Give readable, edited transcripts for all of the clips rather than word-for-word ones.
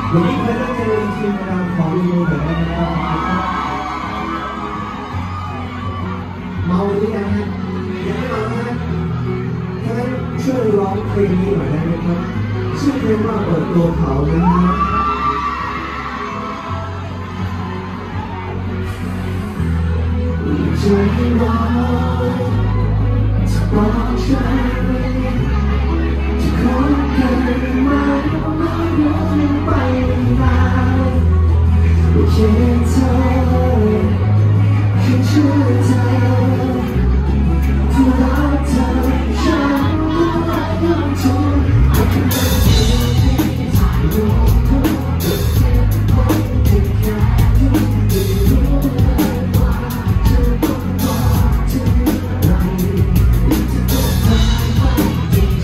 วันนี้ใครต้องเจอจริงๆนะครับขอรีวิวหน่อยได้ไหมครับเมาหรือยังฮะยังไม่เมาฮะถ้างั้นช่วยร้องเพลงนี้หน่อยได้ไหมครับชื่อเพลงว่าเปิดตัวเขานะฮะใจร้อนจะบอกฉันจะขอกันมาไม่ย้อนไปมาโอเคเธอแค่เชื่อใจที่รักเธอฉันไม่ยอมทนไม่เป็นไรที่ถ่ายรูปเธอจะเก็บไว้แค่แค่ที่รู้ว่าเธอต้องรอเธออะไรจะต้องหายไป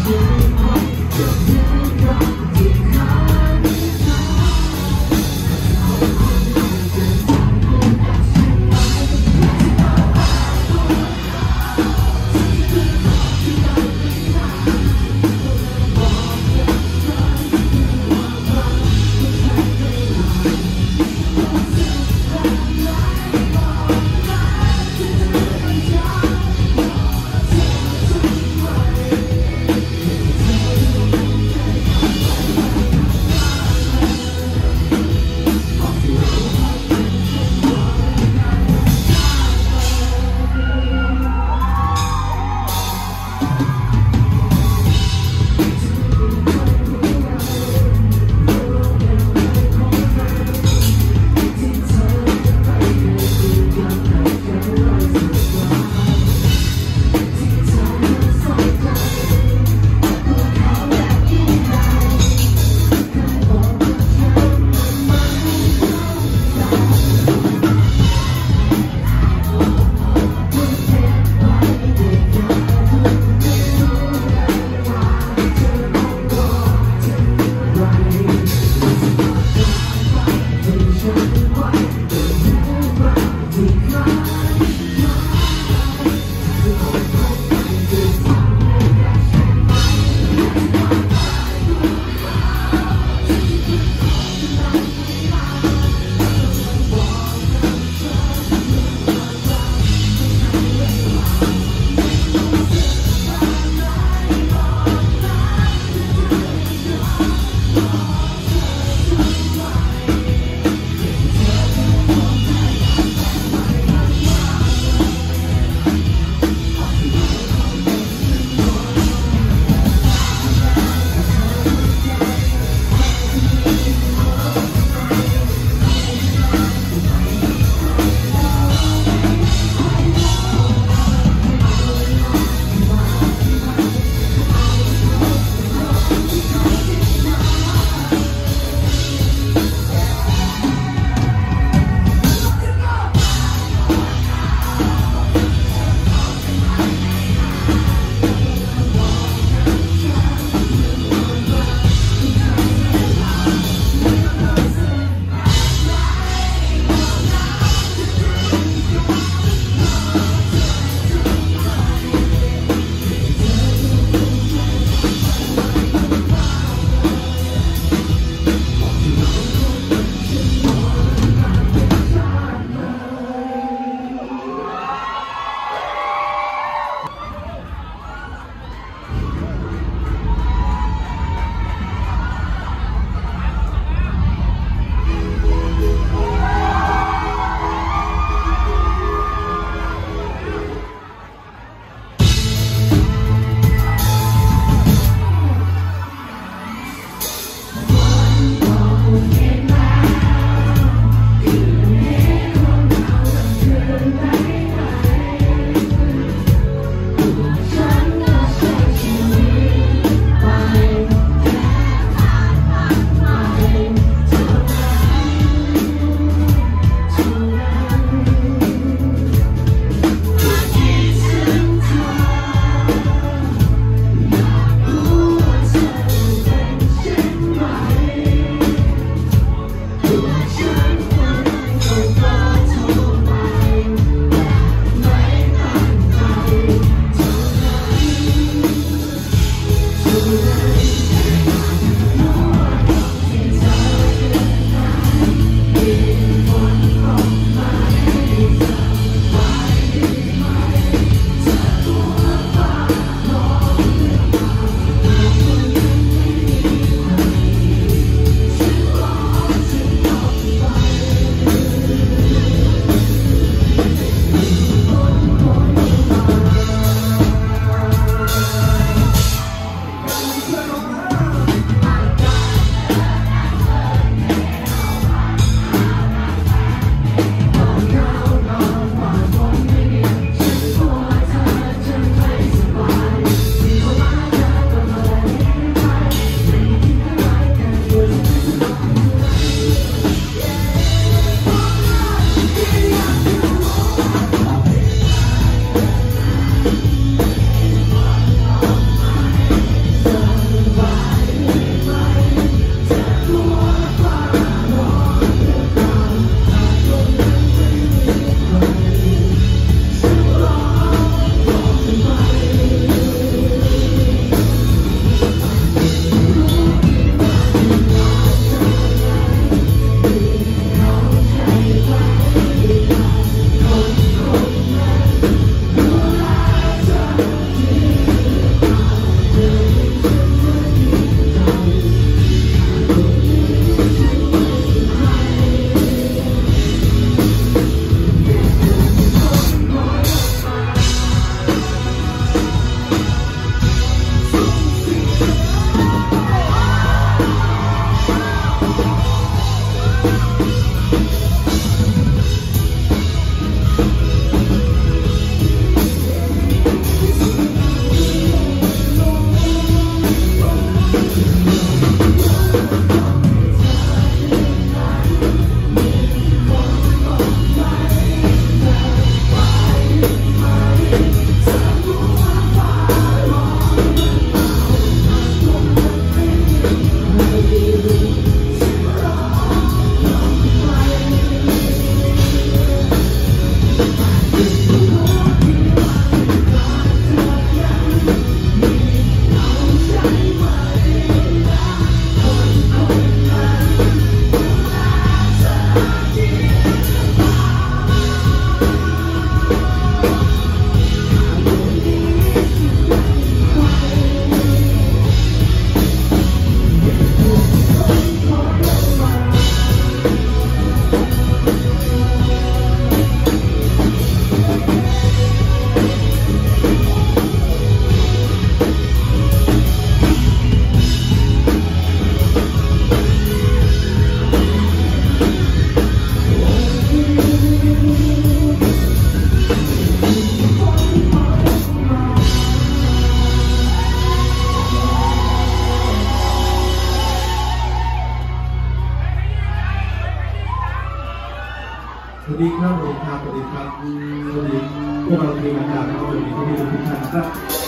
ดีครับสวัสดีครับสวัสดีครับสวัสดีพวกเราทีมงานนะครับสวัสดีพี่ทุกท่านนะครับ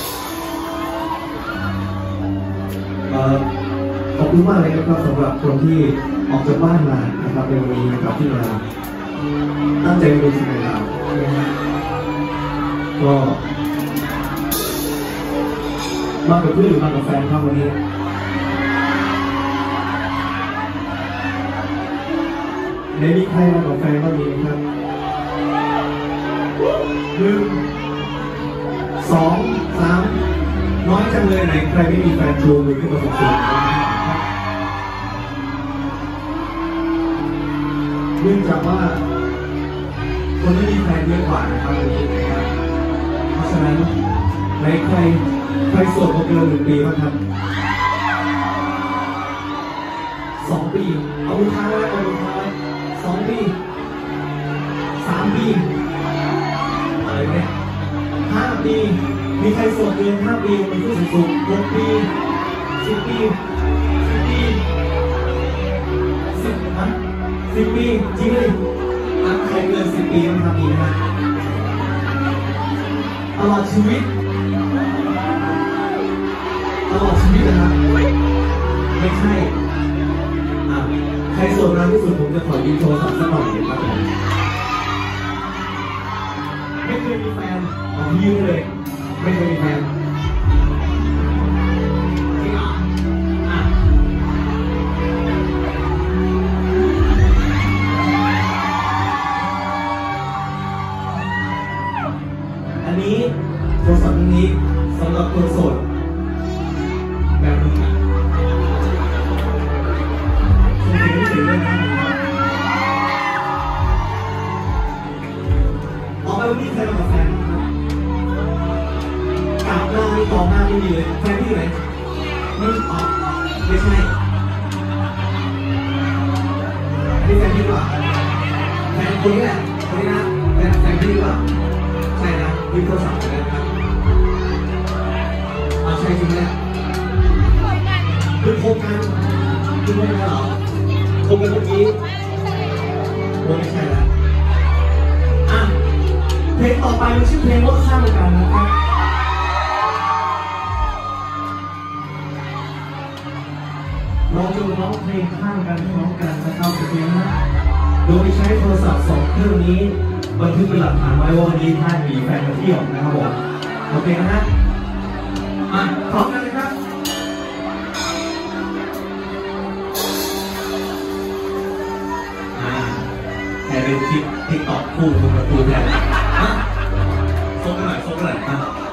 ขอบคุณมากเลยนะครับสำหรับคนที่ออกจากบ้านมานะครับในวันนี้นะครับที่มาตั้งใจดูสิ่งต่างๆนะฮะก็มากับเพื่อนหรือมากับแฟนครับวันนี้ในมีใครมากับแฟนบ้างมีครับ1 2 3น้อยจังเลยไหนใครไม่มีแฟนชูมือขึ้นมาสูงๆเนื่องจากว่าคนที่มีแฟนเยอะกว่านะครับวันนี้นะครับเพราะฉะนั้นในใครโสดมาเกิน1 ปีบ้างครับ2 ปีเอาบุญค้าไว้เอาบุญค้าไว้2 ปี3 ปีอะไรเนี่ย5 ปีมีใครโสดเกิน5 ปีมันก็สูง6 ปี10 ปี10 ปี10 ปีจริงเลยใครเกิน10 ปีมันทำดีนะตลอดชีวิตนะครับไม่ใช่ใครโสดนานที่สุดผมจะขอยืมโทรศัพท์สักหน่อยครับไม่เคยมีแฟนยืมเลยไม่เคยมีแฟนจริงเหรออันนี้โทรศัพท์นี้สำหรับคนโสดแบบมึงอ่ะออกไปวันนี้ใครมากับแฟนกลับหน้าไม่ต่อหน้าไม่มีเลยแฟนที่ไหนไม่ออกไม่ใช่นี่แฟนที่หรือเปล่าแฟนคนนี้แหละคนนี้นะแฟนที่หรือเปล่าใช่นะยืมโทรศัพท์กันนะครับเอาใช่จริงไหมคือโครงการคือโครงการเหรอโครงการเมื่อกี้ไม่ใช่แล้วเพลงต่อไปมันชื่อเพลงว่าข้ามกันนะครับเราจะร้องเพลงข้ามกันพร้อมกันนะครับเพลงนะโดยใช้โทรศัพท์2 เครื่องนี้บันทึกเป็นหลักฐานไว้ว่าวันนี้ท่านมีแฟนมาเที่ยวนะครับผมโอเคนะฮะพร้อมกันเลยครับแค่เป็นคลิปติ๊กต็อกคู่บนประตูแทนส่งกันหน่อยส่งกันหน่อย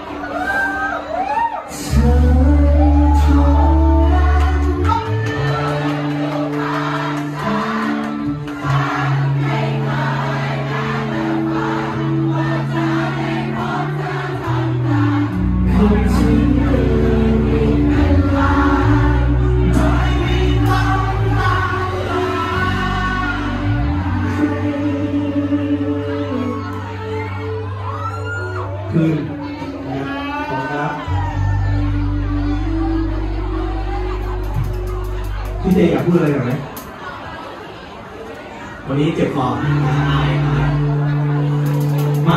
คืนขอบคุณครับพี่เจอยากพูดอะไรหน่อยไหมวันนี้เจ็บคอมา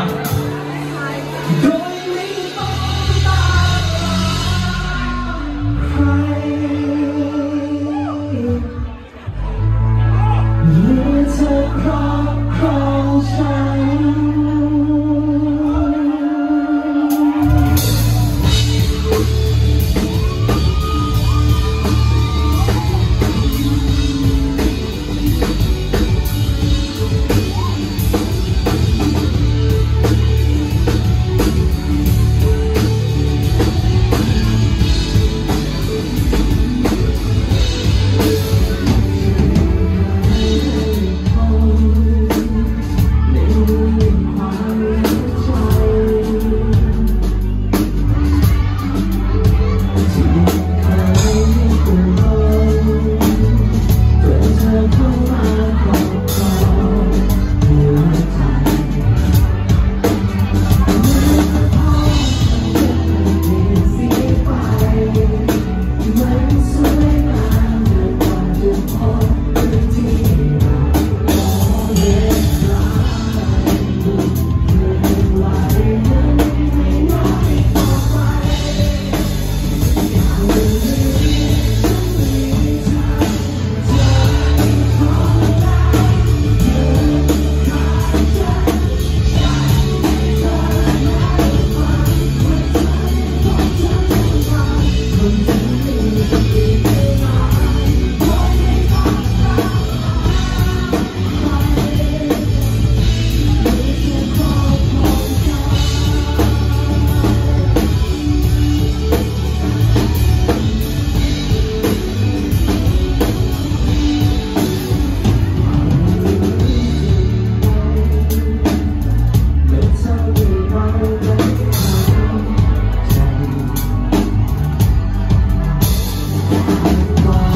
Bye.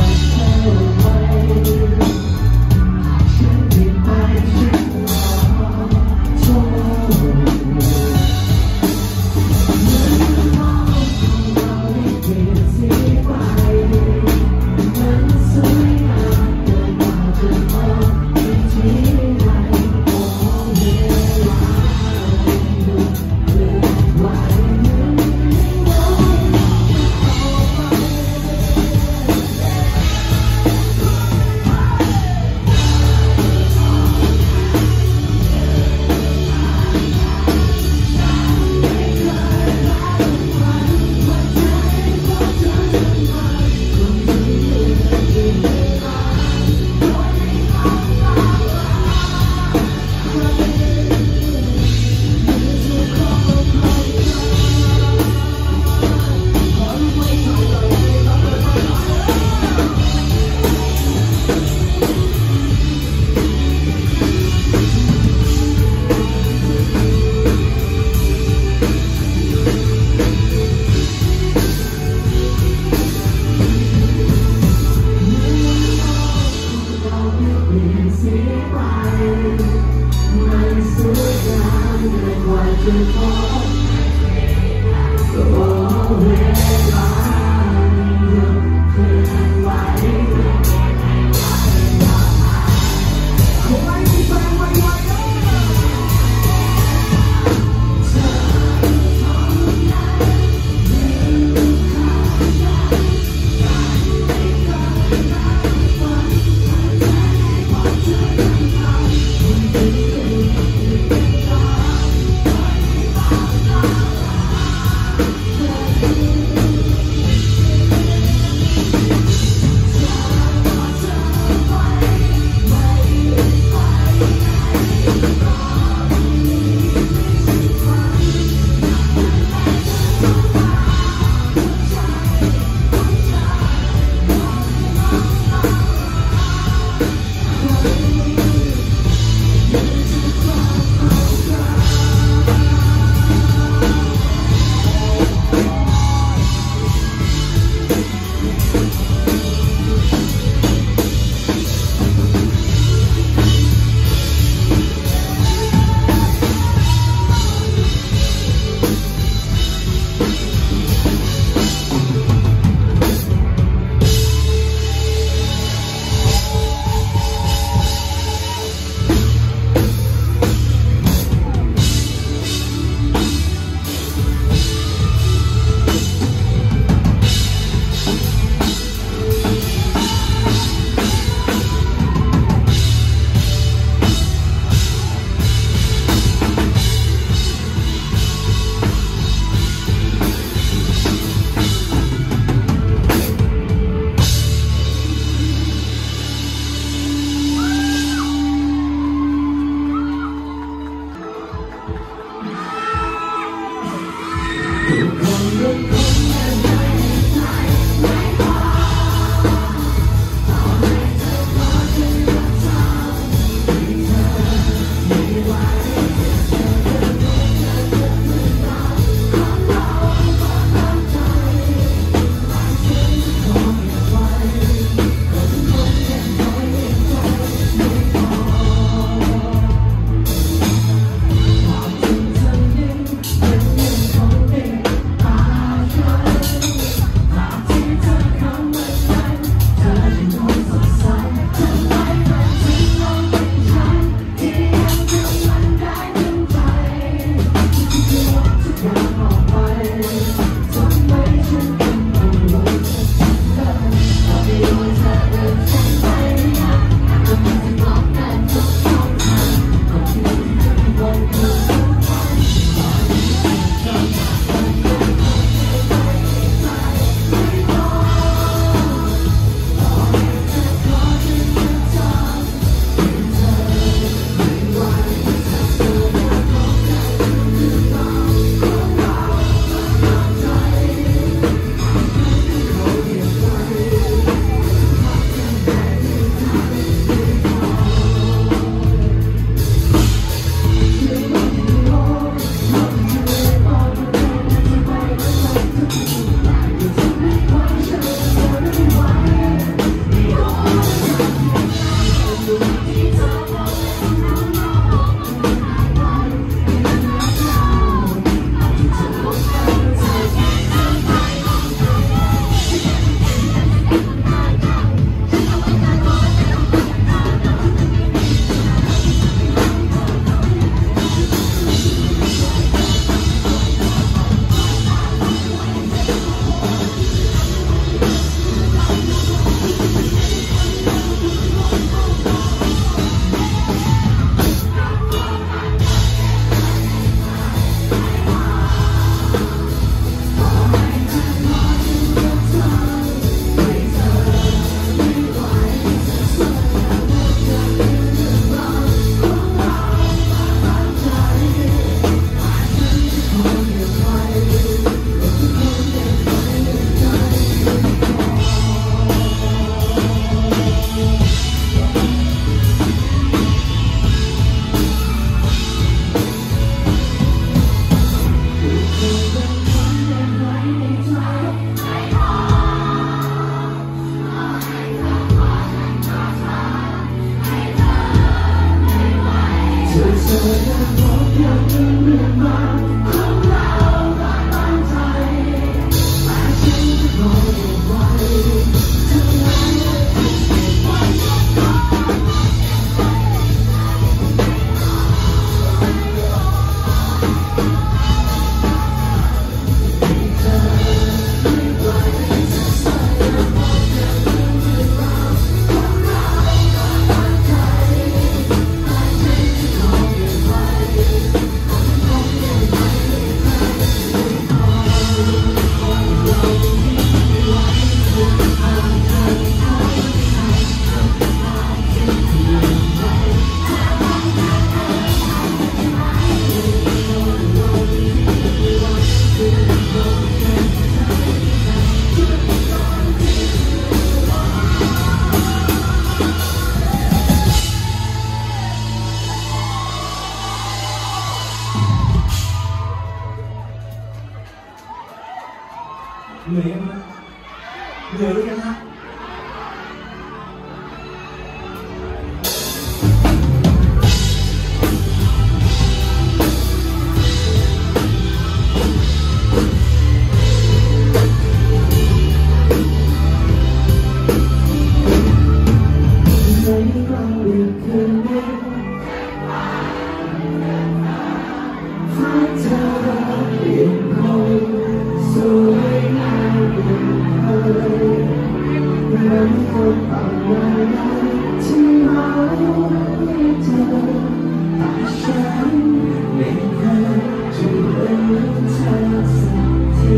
ต่างๆที่เราไม่เจอแต่ฉันไม่เคยจะลืมเธอสักที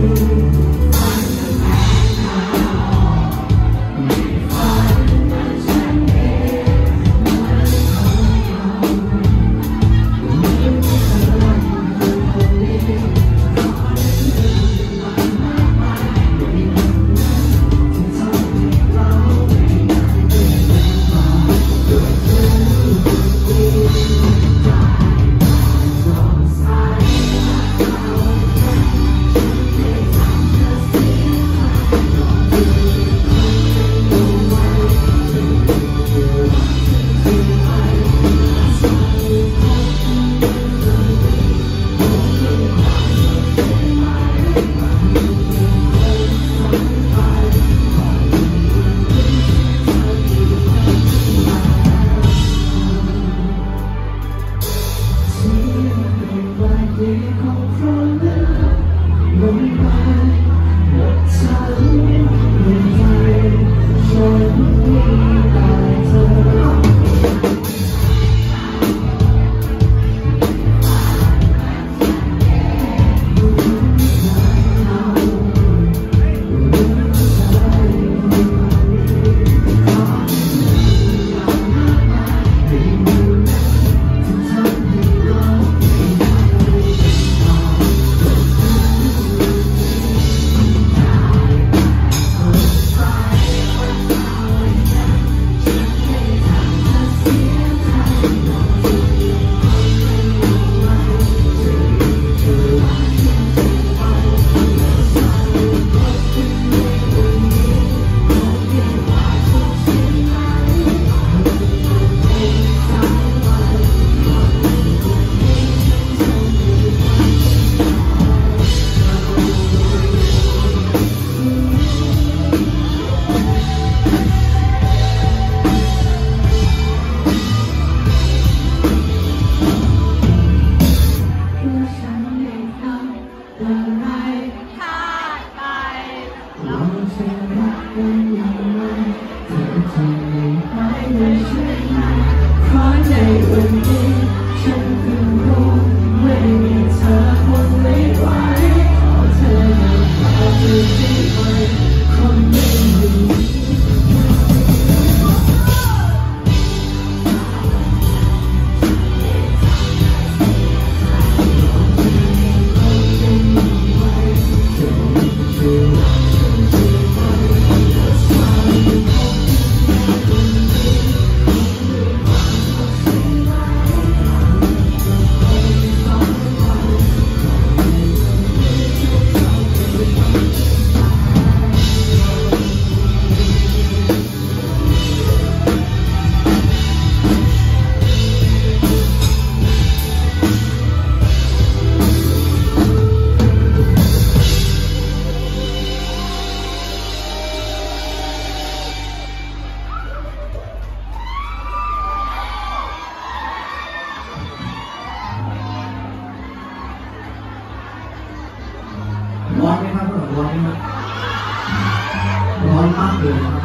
ร้อนไหมครับร้อนไหมครับร้อนมากเลยครับ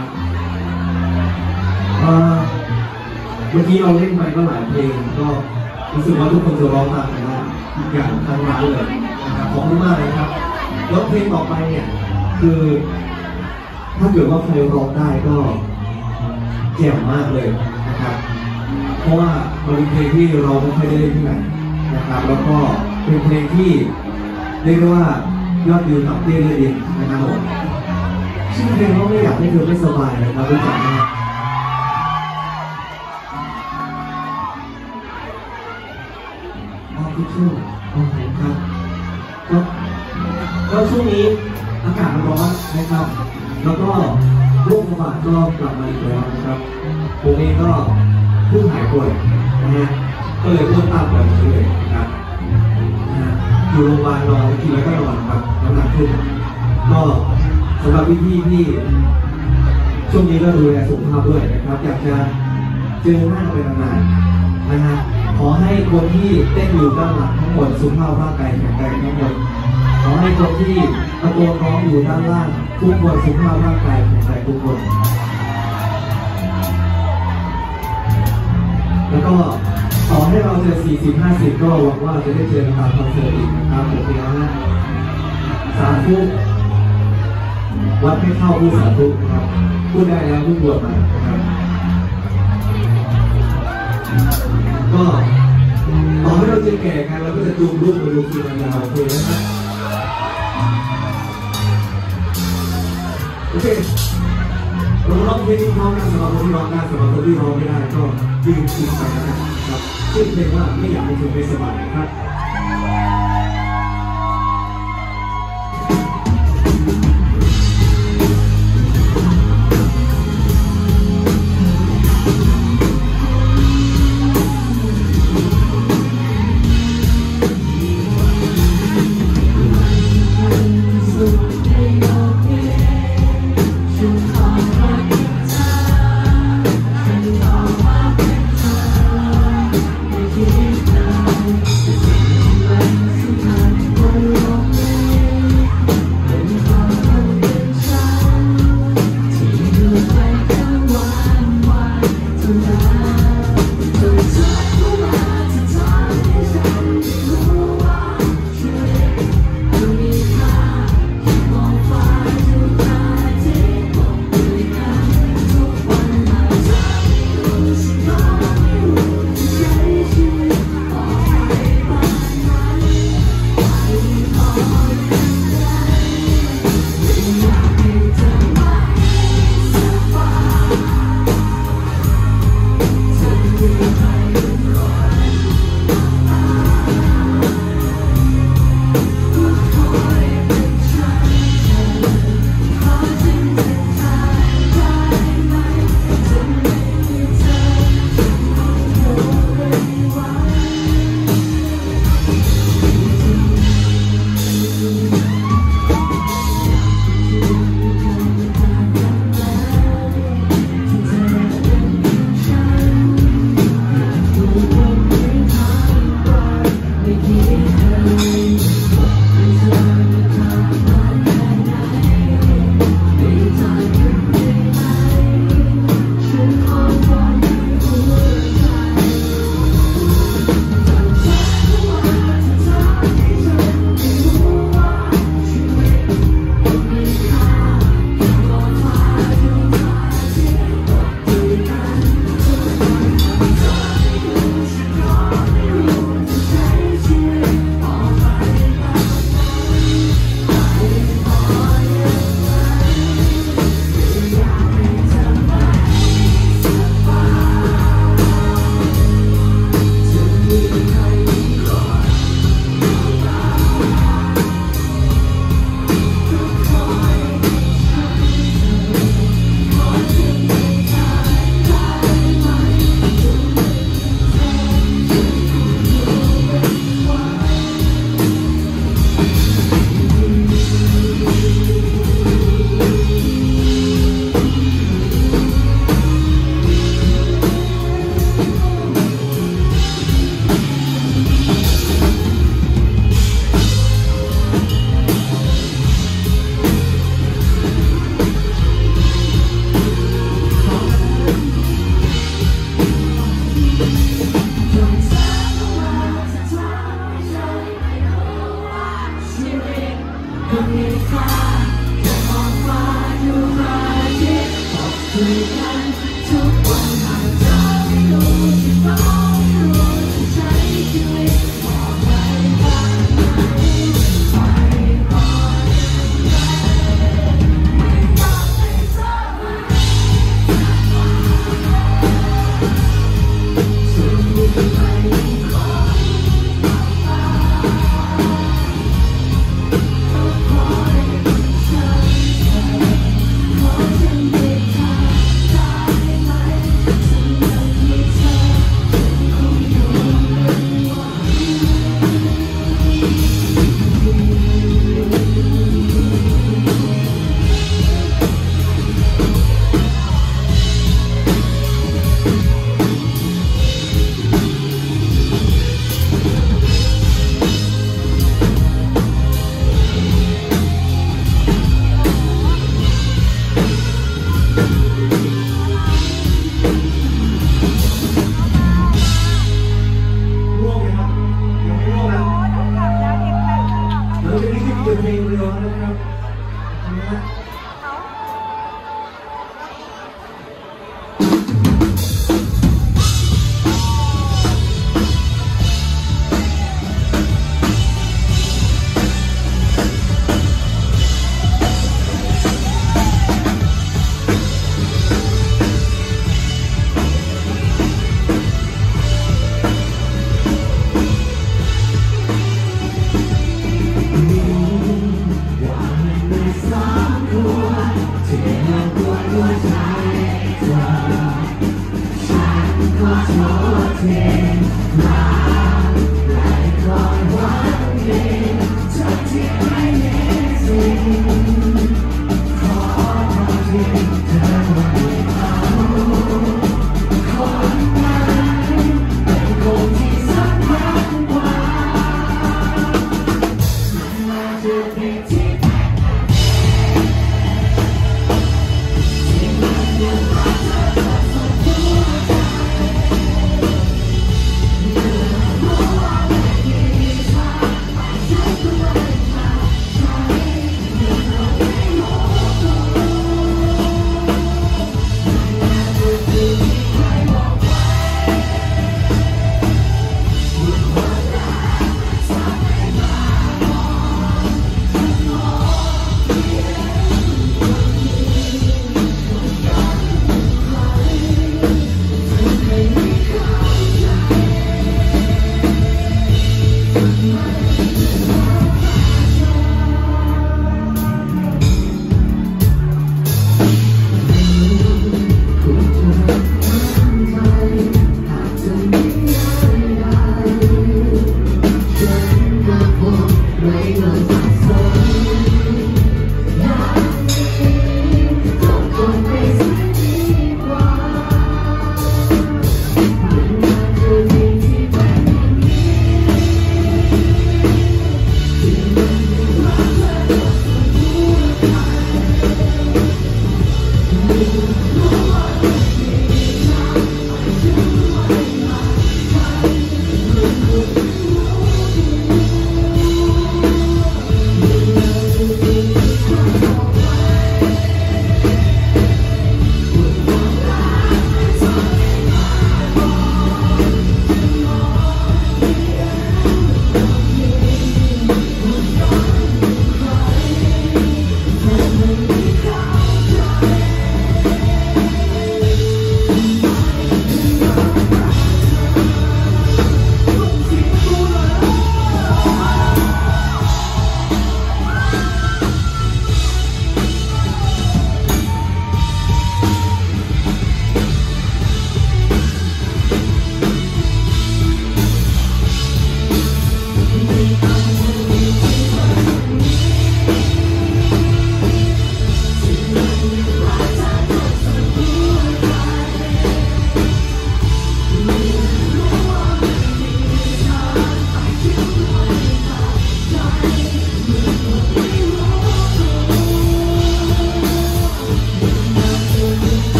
เมื่อกี้เราเล่นไปก็หลายเพลงก็รู้สึกว่าทุกคนจะร้องตามกันได้อีกอย่างทั้งร้านเลยนะครับขอบคุณมากเลยครับแล้วเพลงต่อไปเนี่ยคือถ้าเกิดว่าใครร้องได้ก็แจ่มมากเลยนะครับเพราะว่ามันเป็นเพลงที่เราไม่ค่อยได้เล่นที่ไหนนะครับแล้วก็เป็นเพลงที่เรียกว่ายอดวิวต่ำเตี้ยเลยดินะครับผมชื่อเพลงว่าไม่อยากให้เธอไม่สบายนะครับรู้จักไหมทุกช่วงครับก็ช่วงนี้อากาศมันร้อนนะครับแล้วก็โรคระบาดก็กลับมาอีกแล้วนะครับผมเองก็เพิ่งหายป่วยนะฮะก็เลยอ้วนตามแบบนี้เลยนะครับอยู่โรงพยาบาลนอนกินแล้วก็นอนครับน้ำหนักขึ้นก็สำหรับพี่ที่ช่วงนี้ก็ดูแลสุขภาพด้วยนะครับอยากจะเจอหน้าไปนานๆนะฮะขอให้คนที่เต้นอยู่ด้านหลังทั้งหมดสุขภาพร่างกายแข็งแรงทั้งหมดขอให้คนที่ตะโกนร้องอยู่ด้านล่างทุกคนสุขภาพร่างกายแข็งแรงทุกคนก็ต่อให้เราเจอ40-50ก็หวังว่าจะได้เจอกันตามคอนเสิร์ตอีกนะครับโอเคนะสาธุวัดไม่เข้าพูดสาธุนะครับพูดได้แล้วพูดบวชมานะครับก็ต่อให้เราจะแก่กันเราก็จะจูงลูกมาดูทีมงานโอเคนะครับโอเคเราร้องเพลงนี้พร้อมกันสำหรับคนที่ร้องได้สำหรับคนที่ร้องไม่ได้ก็ยืนคุยไปนะครับชื่อเพลงว่าไม่อยากให้เธอไม่สบายนะครับ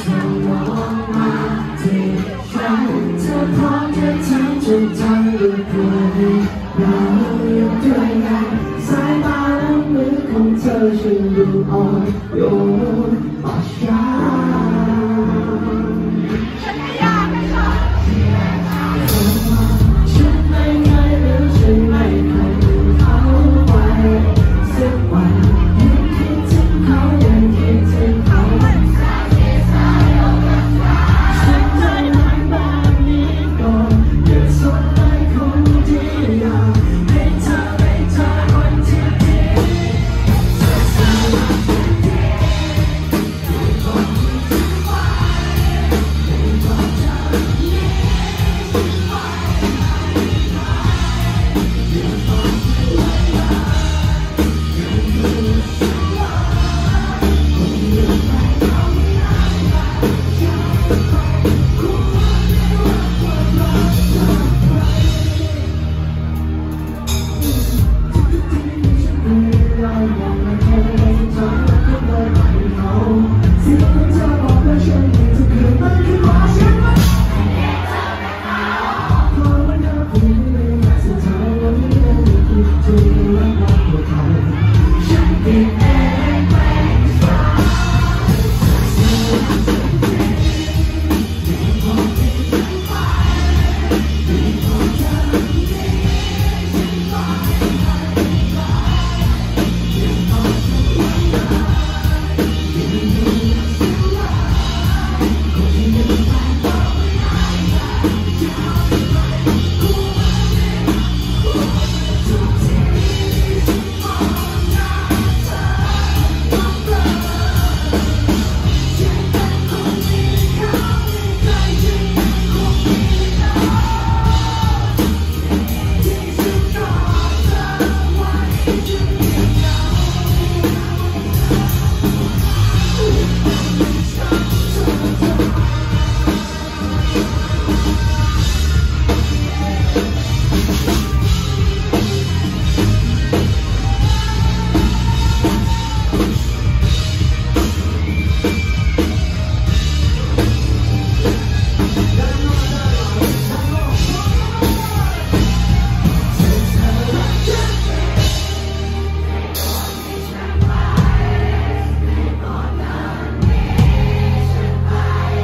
ธอมองมาที่ฉันเธอพร้อมจะทำจนทำด้วยตัวเองเราอยู่ด้วยกันสายตาและมือของเธอฉันดูอ่อนโยนต่อฉัฉันไม่ไงหรือฉันไม่เคยดูเขาไปสักวันยังคิดถึงเขายังคิดถึงเขาฉันจะรักแบบนี้ก่อนอย่าสนใจคนที่อยากให้เธอเป็นเธอคนที่ดี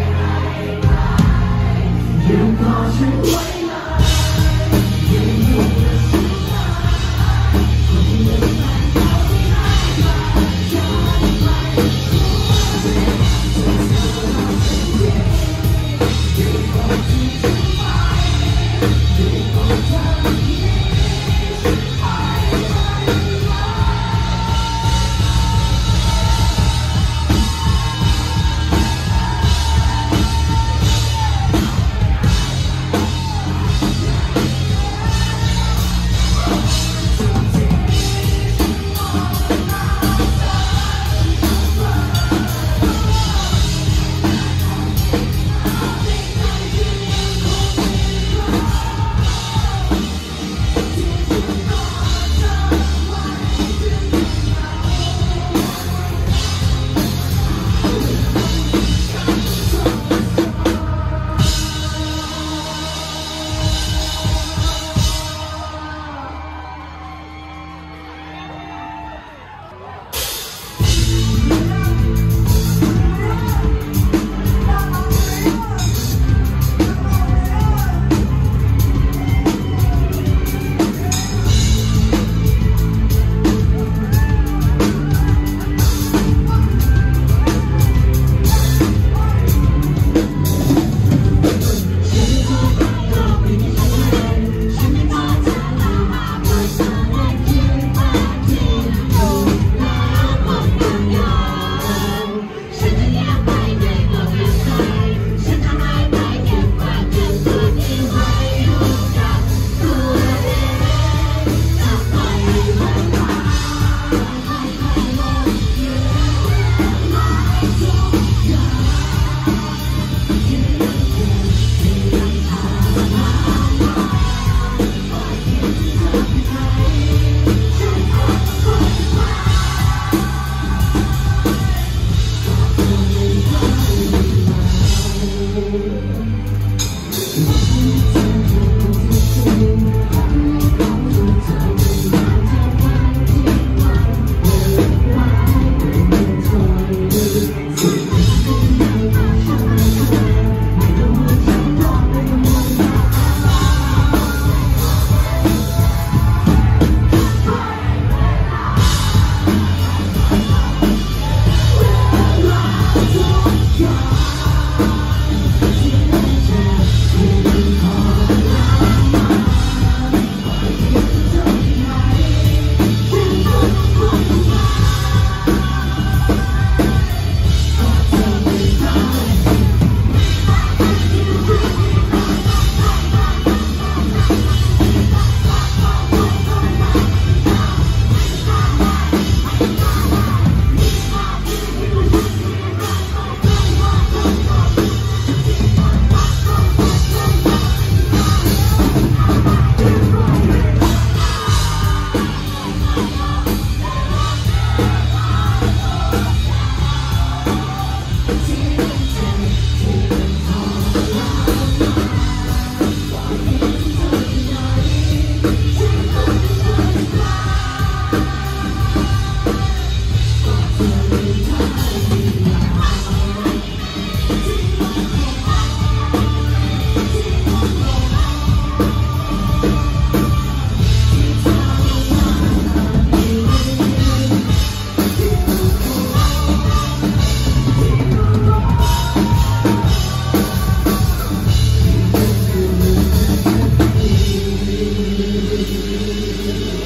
ยังพอฉันไว้นะน